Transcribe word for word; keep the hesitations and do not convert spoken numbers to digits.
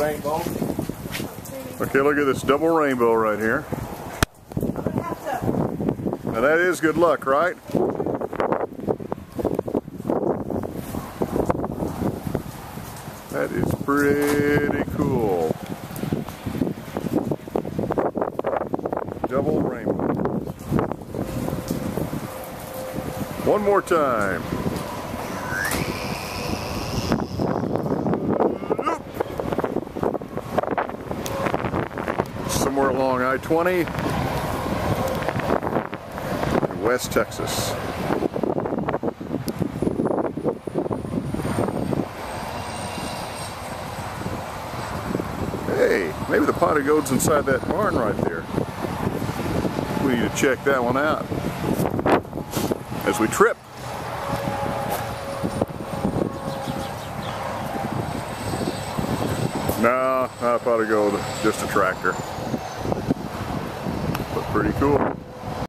rainbow. Okay, look at this double rainbow right here. Now that is good luck, right? That is pretty cool. Double rainbow. One more time. Somewhere along I twenty in West Texas. Hey, maybe the pot of gold's inside that barn right there. We need to check that one out as we trip. No, not a pot of gold, just a tractor. But pretty cool.